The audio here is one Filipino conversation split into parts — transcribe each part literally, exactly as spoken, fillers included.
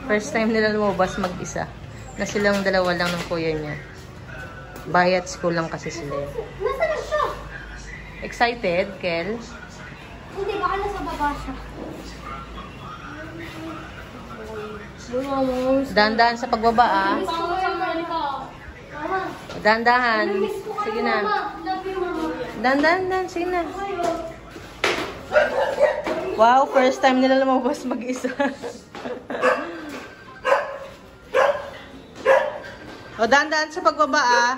First time nila lumabas mag-isa. Na silang dalawa lang ng kuya niya. Bayat school lang kasi sila. Nasaan na siya? Excited, Kel? Hindi, baka nasa baba siya. Dahan-dahan sa pagbaba, ah. Dahan-dahan. Sige na. Dahan-dahan, sige na. Wow, first time nila lumabas mag-isa. O, dahan-dahan sa pagbaba, ah.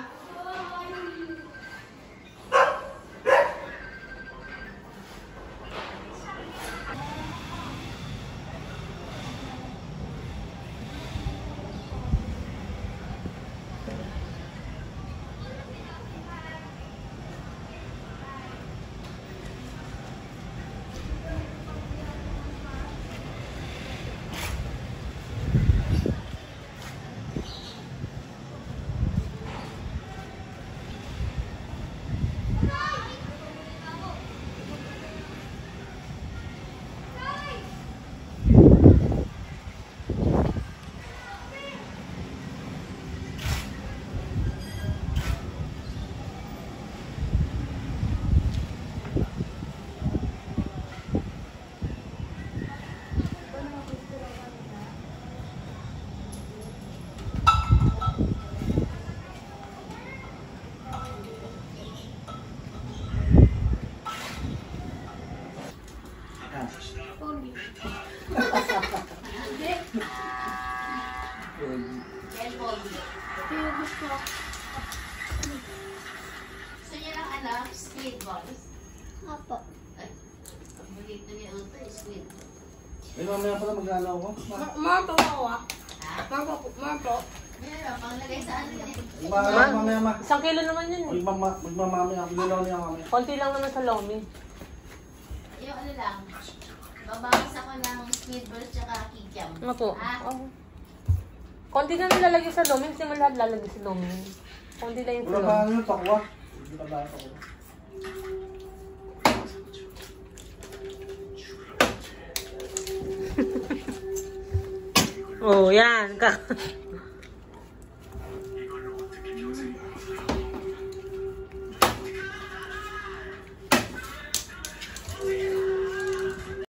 Gusto niya lang alam, squid balls. Apo. Ay, ang bulito niya ito, squid balls. Eh, mamaya pala mag-alaw ko. Marpo ako ah. Ha? Marpo, marpo. Meron, panglagay sa ano yan. Mag-alaw mamaya ma. Isang kilo naman yun. Magmama- Magmamami ako. Galaw niya mamaya. Konti lang naman sa lomi. Yung ano lang, babawas ako ng squid balls tsaka kikiam. Ano po? Ha? Oh. Konti lang nilalagay sa lomi. Kasi mo lahat lalagay sa lomi. Konti lang yung Wala lomi. ba ano yung pakwa? Hindi pa ba pakwa? Oh, yan. Ka